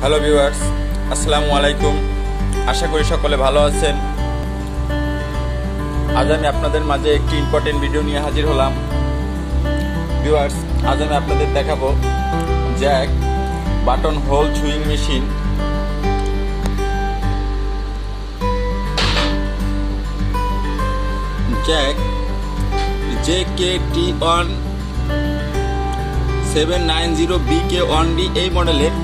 Hello viewers, আসসালামু আলাইকুম। আশা করি সকলে ভালো আছেন। আজ আমি আপনাদের মাঝে একটি ইম্পর্টেন্ট ভিডিও নিয়ে হাজির হলাম। ভিউয়ার্স, আজ আমি আপনাদের দেখাবো Jack button hole sewing machine. Jack JKT1 790BK1D এই মডেলের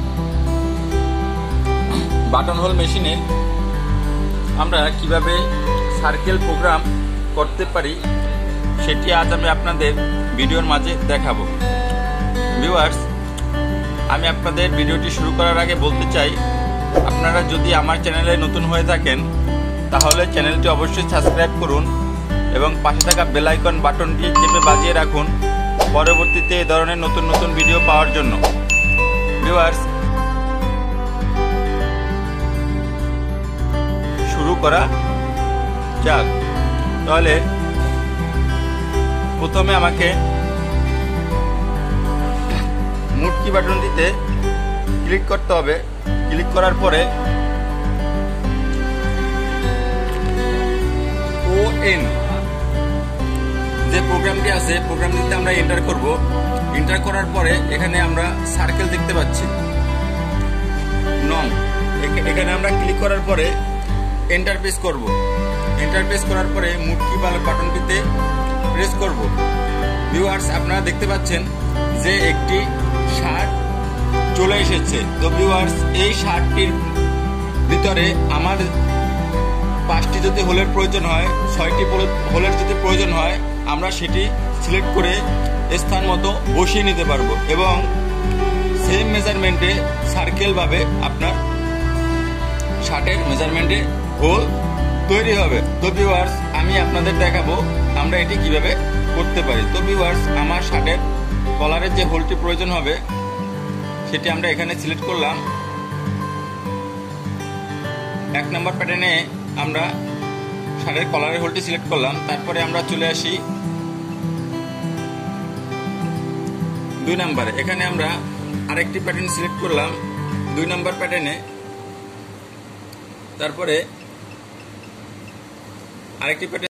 বাটন হোল মেশিনে আমরা কিভাবে সার্কেল প্রোগ্রাম করতে পারি সেটি আজ আমি আপনাদের ভিডিওর মাঝে দেখাবো। ভিউয়ার্স, আমি আপনাদের ভিডিওটি শুরু করার আগে বলতে চাই, আপনারা যদি আমার চ্যানেলে নতুন হয়ে থাকেন তাহলে চ্যানেলটি অবশ্যই সাবস্ক্রাইব করুন এবং পাশে থাকা বেল আইকন বাটনটি চেপে বাজিয়ে রাখুন পরবর্তীতে এই ধরনের নতুন নতুন ভিডিও পাওয়ার জন্য। ভিউয়ার্স, শুরু করা যাক। তাহলে প্রথমে আমাকে মুভ কি বাটনটিতে ক্লিক করতে হবে। ক্লিক করার পরে ON যে প্রোগ্রামটি আছে প্রোগ্রামটিতে আমরা এন্টার করব। এন্টার করার পরে এখানে আমরা সার্কেল দেখতে পাচ্ছি নং, এখানে আমরা ক্লিক করার পরে এন্টার প্রেস করব। এন্টার প্রেস করার পরে মুভ কি বাটনটিতে প্রেস করব। ভিউয়ার্স, আপনারা দেখতে পাচ্ছেন যে একটি শার্ট চলে এসেছে। তো ভিউয়ার্স, এই শার্টটির ভিতরে আমার 5টি যদি হোলের প্রয়োজন হয়, 6টি হোলের যদি প্রয়োজন হয়, আমরা সেটি সিলেক্ট করে স্থান মতো বসিয়ে নিতে পারবো এবং সেম মেজারমেন্টে সার্কেল ভাবে আপনার শার্টের মেজারমেন্টে হোল তৈরি হবে। তো ভিউয়ার্স, আমি আপনাদের দেখাবো আমরা এটি কিভাবে করতে পারি। তো ভিউয়ার্স, আমার শার্টের কলারের যে হোলটি প্রয়োজন হবে সেটি আমরা এখানে সিলেক্ট করলাম। 1 নম্বর প্যাটার্নে আমরা শার্টের কলারের হোলটি সিলেক্ট করলাম। তারপরে আমরা চলে আসি 2 নম্বরে। এখানে আমরা আরেকটি প্যাটার্ন সিলেক্ট করলাম 2 নম্বর প্যাটার্নে। তারপরে আরেকটি প্যাটার্ন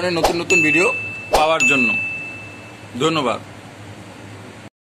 ধরনের নতুন নতুন ভিডিও পাওয়ার জন্য। ধন্যবাদ।